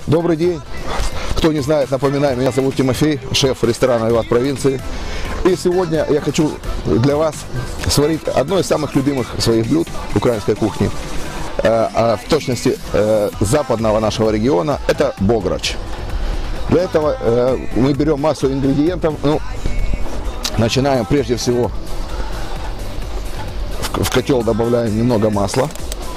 Добрый день. Кто не знает, напоминаю, меня зовут Тимофей, шеф ресторана «Виват Провинции». И сегодня я хочу для вас сварить одно из самых любимых своих блюд украинской кухни, в точности западного нашего региона, это бограч. Для этого мы берем массу ингредиентов. Начинаем прежде всего, в котел добавляем немного масла.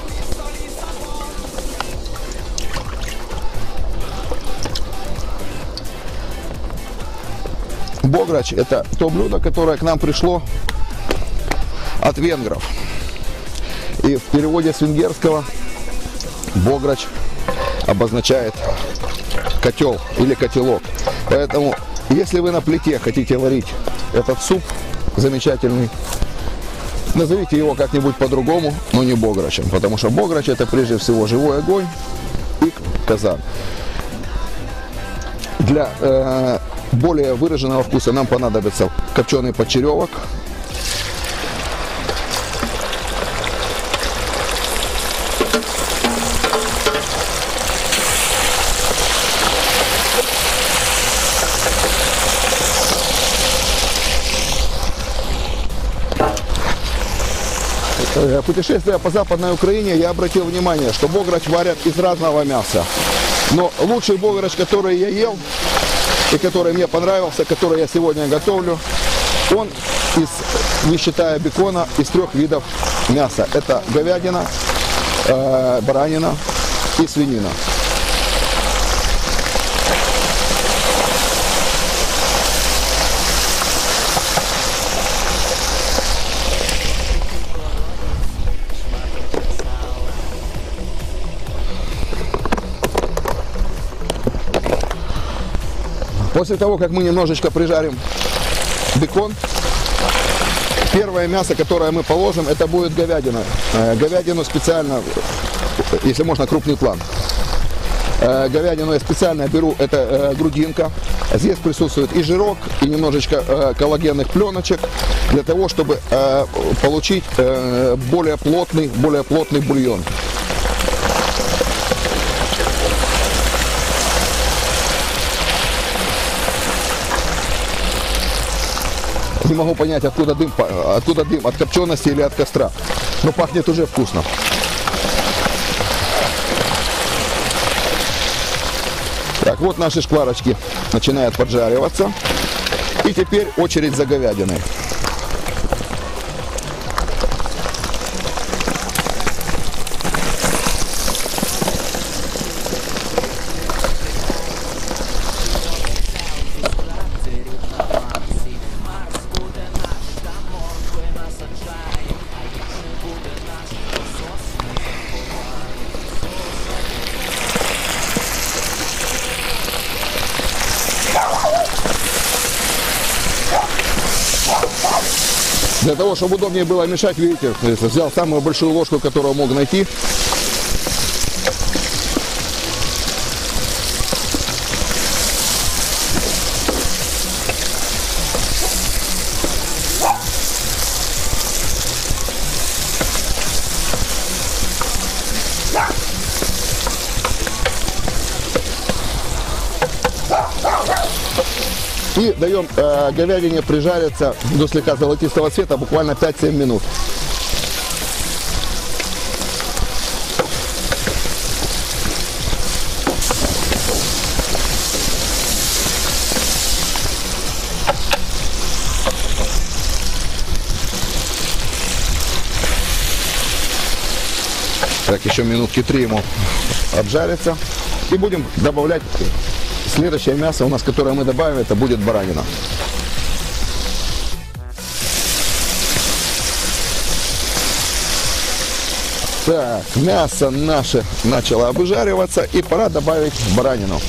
Бограч – это то блюдо, которое к нам пришло от венгров. И в переводе с венгерского бограч обозначает котел или котелок. Поэтому, если вы на плите хотите варить этот суп замечательный, назовите его как-нибудь по-другому, но не бограчем. Потому что бограч – это прежде всего живой огонь и казан. Для более выраженного вкуса нам понадобится копченый почеревок, путешествуя по Западной Украине, я обратил внимание, что бограч варят из разного мяса. Но лучший бограч, который я ел и который мне понравился, который я сегодня готовлю, он не считая бекона, из 3 видов мяса. Это говядина, баранина и свинина. После того, как мы немножечко прижарим бекон, первое мясо, которое мы положим, это будет говядина. Говядину специально, если можно, крупный план. Говядину я специально беру, это грудинка. Здесь присутствует и жирок, и немножечко коллагенных пленочек, для того, чтобы получить более плотный бульон. Не могу понять, откуда дым, от копчености или от костра. Но пахнет уже вкусно. Так, вот наши шкварочки начинают поджариваться. И теперь очередь за говядиной. Для того, чтобы удобнее было мешать, видите, взял самую большую ложку, которую мог найти. И даем говядине прижариться до слегка золотистого цвета, буквально 5-7 минут. Так, еще минутки 3 ему обжарится. И будем добавлять следующее мясо у нас, которое мы добавим, это будет баранина. Так, мясо наше начало обжариваться, и пора добавить баранину.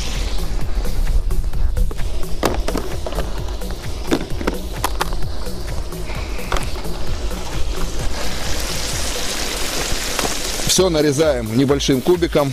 Все нарезаем небольшим кубиком.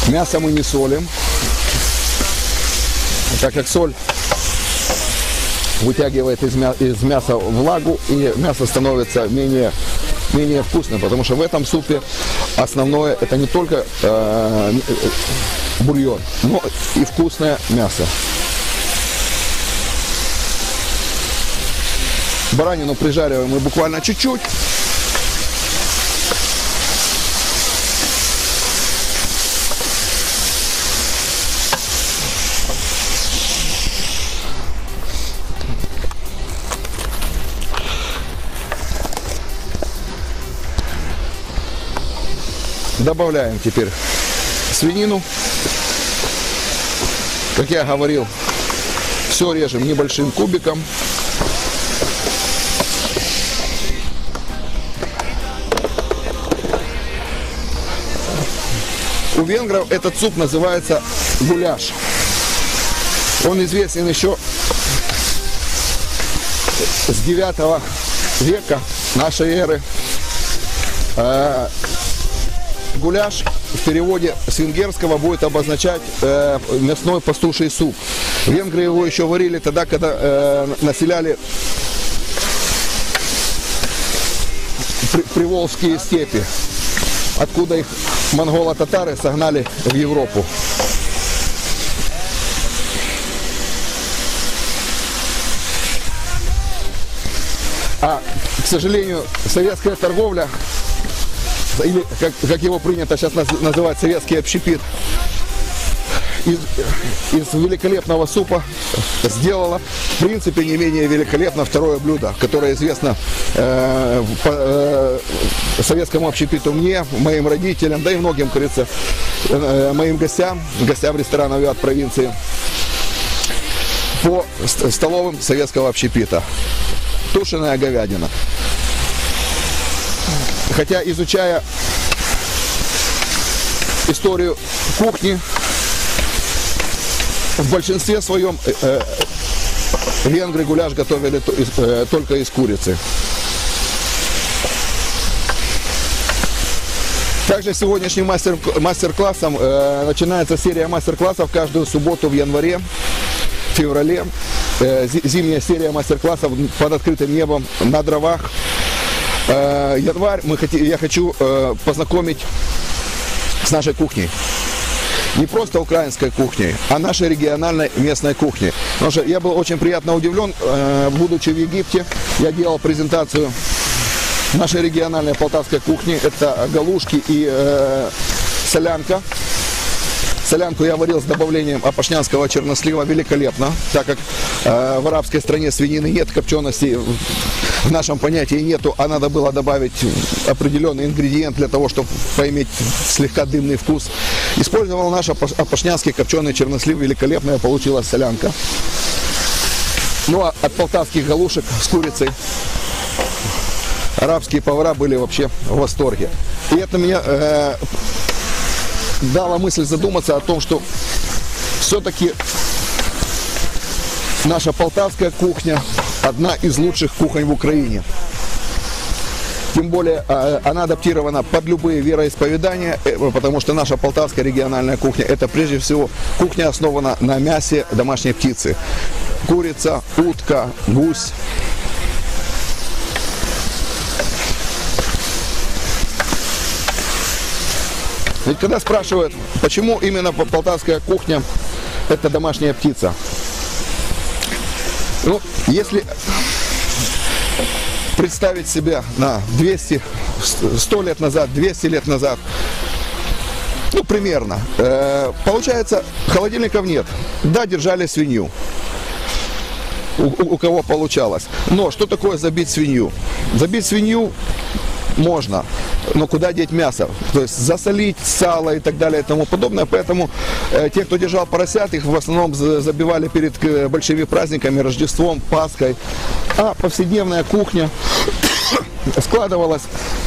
Мясо мы не солим, так как соль вытягивает из мяса влагу, и мясо становится менее вкусным, потому что в этом супе основное это не только бульон, но и вкусное мясо. Баранину прижариваем мы буквально чуть-чуть. Добавляем теперь свинину. Как я говорил, все режем небольшим кубиком. У венгров этот суп называется гуляш. Он известен еще с 9 века нашей эры. Гуляш в переводе с венгерского будет обозначать мясной пастуший суп. Венгры его еще варили тогда, когда населяли приволжские степи, откуда их монголо-татары согнали в Европу. А, к сожалению, советская торговля, или как его принято сейчас называть, советский общепит, из великолепного супа сделала, в принципе, не менее великолепно второе блюдо, которое известно советскому общепиту, мне, моим родителям, да и многим, кажется, моим гостям ресторанов от провинции, по столовым советского общепита. Тушеная говядина. Хотя, изучая историю кухни, в большинстве своем венгры гуляш готовили только из курицы. Также сегодняшним мастер-классом начинается серия мастер-классов каждую субботу в январе, феврале. Зимняя серия мастер-классов под открытым небом, на дровах. Январь я хочу познакомить с нашей кухней. Не просто украинской кухней, а нашей региональной местной кухней. Потому что я был очень приятно удивлен, будучи в Египте, я делал презентацию нашей региональной полтавской кухни. Это галушки и солянка. Солянку я варил с добавлением опашнянского чернослива великолепно, так как в арабской стране свинины нет, копчености в нашем понятии нету, а надо было добавить определенный ингредиент для того, чтобы поиметь слегка дымный вкус. Использовал наш опашнянский копченый чернослив, великолепная получилась солянка. Ну а от полтавских галушек с курицей арабские повара были вообще в восторге. И это меня дала мысль задуматься о том, что все-таки наша полтавская кухня одна из лучших кухонь в Украине. Тем более она адаптирована под любые вероисповедания, потому что наша полтавская региональная кухня — это прежде всего кухня основана на мясе домашней птицы. Курица, утка, гусь. Ведь когда спрашивают, почему именно полтавская кухня — это домашняя птица, ну, если представить себя на 200, 100 лет назад, 200 лет назад, ну, примерно, получается, холодильников нет. Да, держали свинью, у кого получалось. Но что такое забить свинью? Забить свинью можно, но куда деть мясо? То есть засолить, сало и так далее и тому подобное. Поэтому те, кто держал поросят, их в основном забивали перед большими праздниками, Рождеством, Пасхой. А повседневная кухня складывалась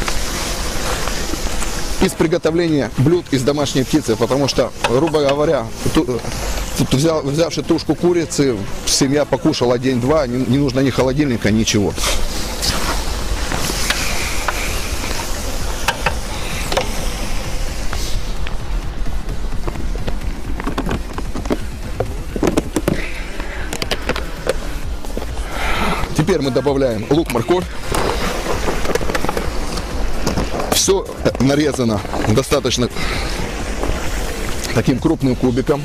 из приготовления блюд из домашней птицы. Потому что, грубо говоря, взявши тушку курицы, семья покушала день-два, не нужно ни холодильника, ничего. Теперь мы добавляем лук, морковь. Все нарезано достаточно таким крупным кубиком.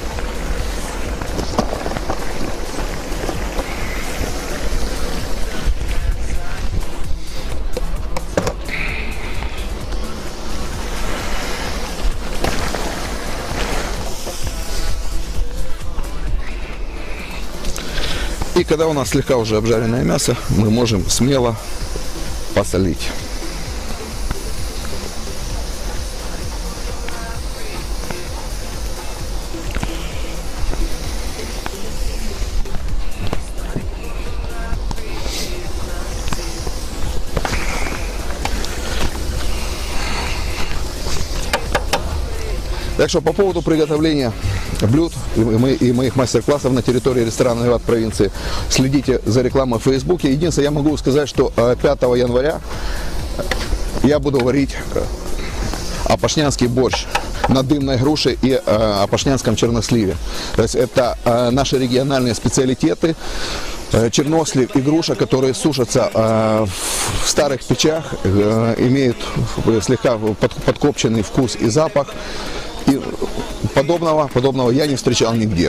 И когда у нас слегка уже обжаренное мясо, мы можем смело посолить. Так что по поводу приготовления блюд и моих мастер-классов на территории ресторана «Виват» провинции, следите за рекламой в Фейсбуке. Единственное, я могу сказать, что 5 января я буду варить апашнянский борщ на дымной груше и апашнянском черносливе. То есть это наши региональные специалитеты. Чернослив и груша, которые сушатся в старых печах, имеют слегка подкопченный вкус и запах. И подобного я не встречал нигде.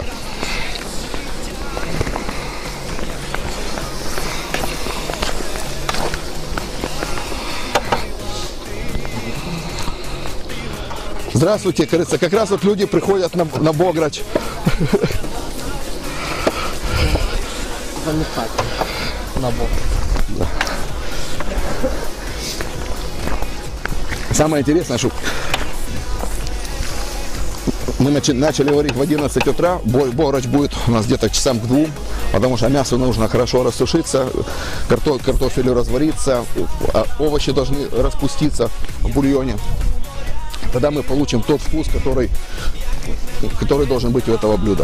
Здравствуйте, кажется, как раз вот люди приходят на Бограч. Замехать на бок. Да. Самое интересное, что мы начали варить в 11 утра, Бограч будет у нас где-то часам к 2, потому что мясо нужно хорошо рассушиться, картофелю развариться, овощи должны распуститься в бульоне. Тогда мы получим тот вкус, который должен быть у этого блюда.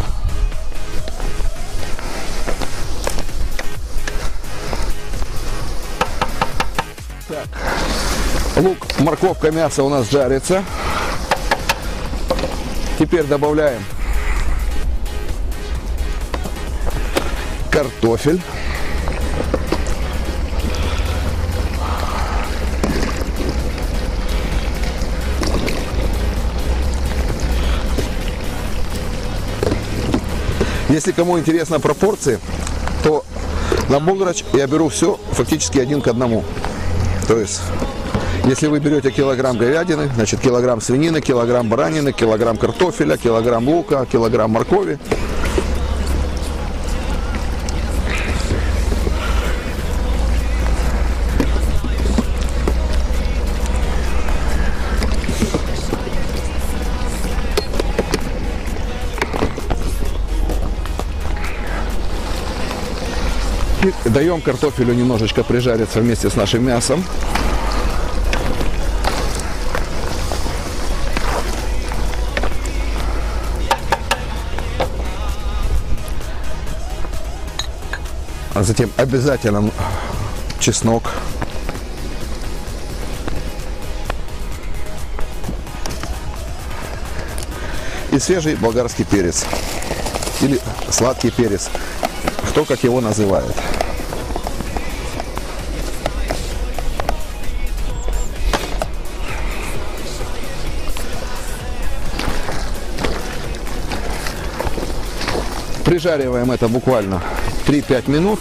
Так. Лук, морковка, мясо у нас жарится. Теперь добавляем картофель. Если кому интересны пропорции, то на Бограч я беру все фактически 1 к 1. То есть, если вы берете килограмм говядины, значит килограмм свинины, килограмм баранины, килограмм картофеля, килограмм лука, килограмм моркови. И даем картофелю немножечко прижариться вместе с нашим мясом. А затем обязательно чеснок. И свежий болгарский перец. Или сладкий перец. Кто как его называет. Прижариваем это буквально 3-5 минут.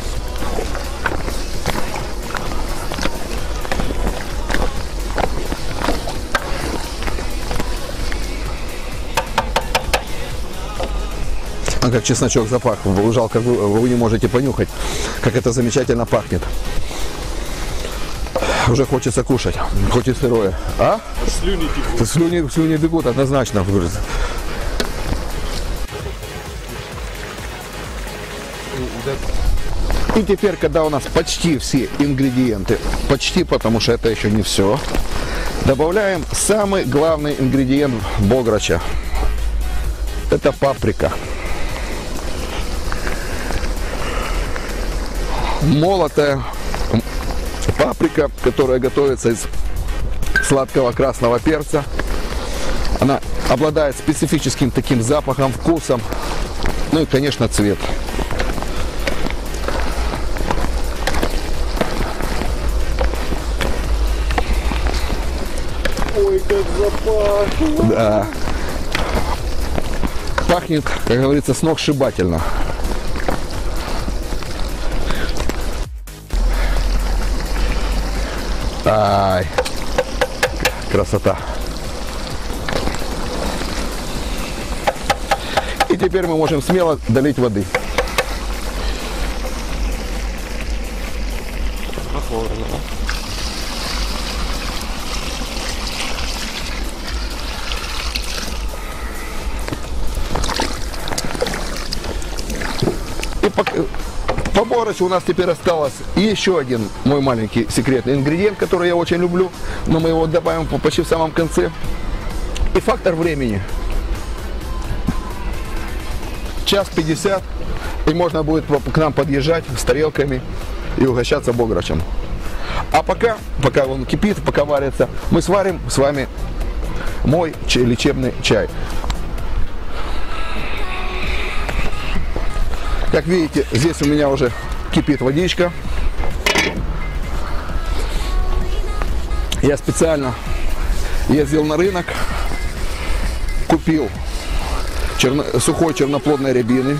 А как чесночок запах. Жалко, вы не можете понюхать, как это замечательно пахнет. Уже хочется кушать, хоть и сырое. А? Слюни бегут. Слюни бегут, однозначно. И теперь, когда у нас почти все ингредиенты, почти, потому что это еще не все, добавляем самый главный ингредиент Бограча. Это паприка. Молотая паприка, которая готовится из сладкого красного перца. Она обладает специфическим таким запахом, вкусом, ну и, конечно, цвет. как запахло. Да. Пахнет, как говорится, сногсшибательно. Ай, красота. И теперь мы можем смело долить воды. Прохладно, да? И по Бограчу у нас теперь осталось еще один мой маленький секретный ингредиент, который я очень люблю, но мы его добавим почти в самом конце. И фактор времени. 1:50, и можно будет к нам подъезжать с тарелками и угощаться Бограчем. А пока он кипит, пока варится, мы сварим с вами мой лечебный чай. Как видите, здесь у меня уже кипит водичка. Я специально ездил на рынок, купил сухой черноплодной рябины.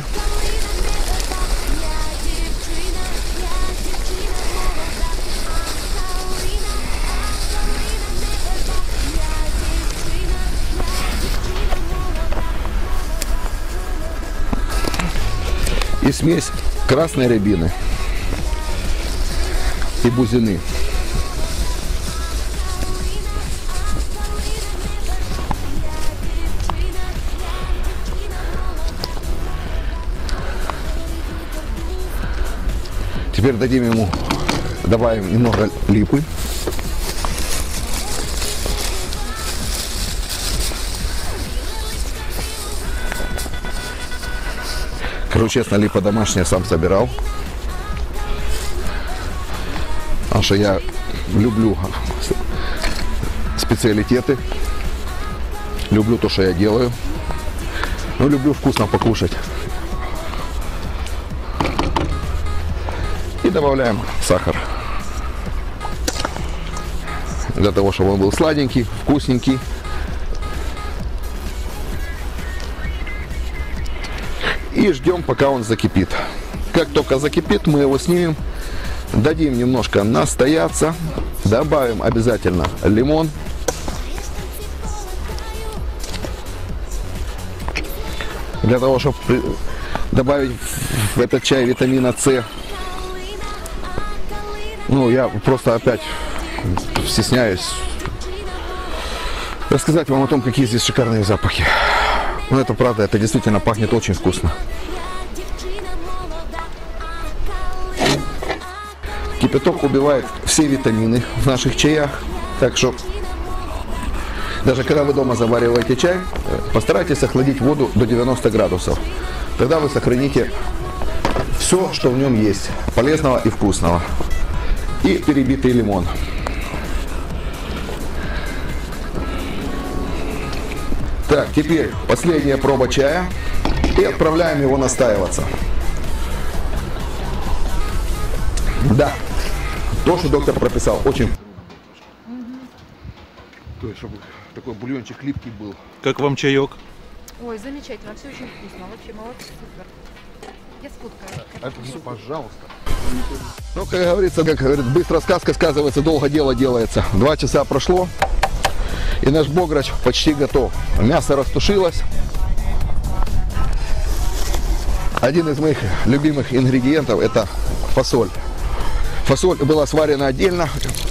И смесь красной рябины и бузины. Теперь добавим немного липы. Скажу честно, липа домашняя, сам собирал. Потому что я люблю специалитеты. Люблю то, что я делаю. Но люблю вкусно покушать. И добавляем сахар. Для того, чтобы он был сладенький, вкусненький. И ждем, пока он закипит. Как только закипит, мы его снимем, дадим немножко настояться, добавим обязательно лимон. Для того, чтобы добавить в этот чай витамина С. Ну, я просто опять стесняюсь рассказать вам о том, какие здесь шикарные запахи. Но это правда, это действительно пахнет очень вкусно. Кипяток убивает все витамины в наших чаях. Так что даже когда вы дома завариваете чай, постарайтесь охладить воду до 90 градусов. Тогда вы сохраните все, что в нем есть, полезного и вкусного. И перебитый лимон. Так, теперь последняя проба чая. И отправляем его настаиваться. Да, то, что доктор прописал, очень... То есть, чтобы такой бульончик липкий был. Как вам чаек? Ой, замечательно, все очень вкусно. Вообще молодцы, супер. Я сфоткаю. Это все, пожалуйста. Ну, как говорится, быстро сказка сказывается, долго дело делается. 2 часа прошло. И наш бограч почти готов. Мясо растушилось. Один из моих любимых ингредиентов — это фасоль. Фасоль была сварена отдельно,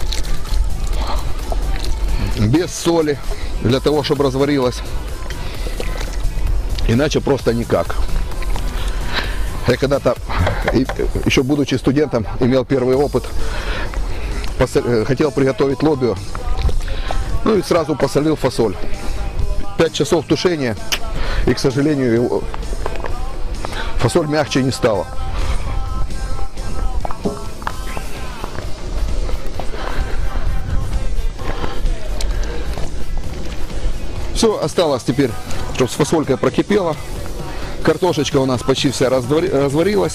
без соли, для того, чтобы разварилась. Иначе просто никак. Я когда-то, еще будучи студентом, имел первый опыт. Хотел приготовить лобио. Ну и сразу посолил фасоль. 5 часов тушения, и, к сожалению, фасоль мягче не стала. Все, осталось теперь, чтобы с фасолькой прокипела. Картошечка у нас почти вся разварилась.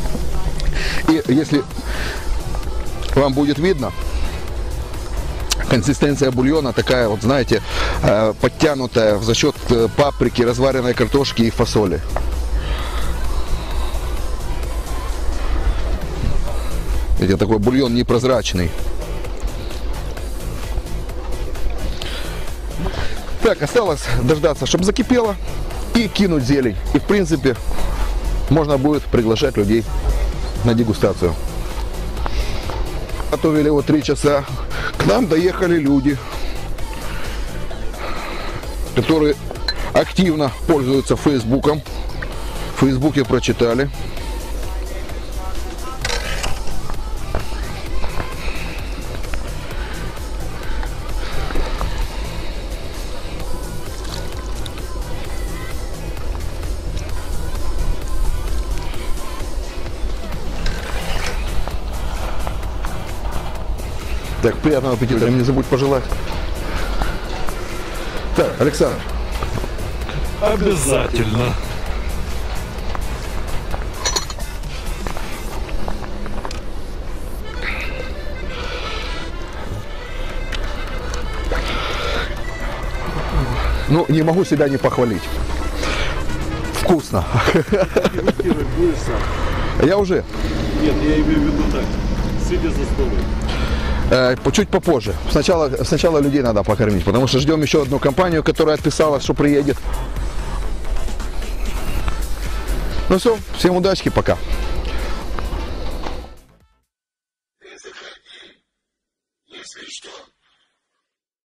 И если вам будет видно, Консистенция бульона такая, вот знаете, подтянутая за счет паприки, разваренной картошки и фасоли. Видите, такой бульон непрозрачный. Так, осталось дождаться, чтобы закипело, и кинуть зелень. И, в принципе, можно будет приглашать людей на дегустацию. Готовили его 3 часа. К нам доехали люди, которые активно пользуются Фейсбуком. В Фейсбуке прочитали. Так, приятного аппетита, не забудь пожелать. Так, Александр. Обязательно. Ну, не могу себя не похвалить. Вкусно. Будешь сам? Я уже. Нет, я имею в виду так. Сидя за столом. Чуть попозже. Сначала людей надо покормить, потому что ждем еще одну компанию, которая отписалась, что приедет. Ну все, всем удачи, пока. Если что,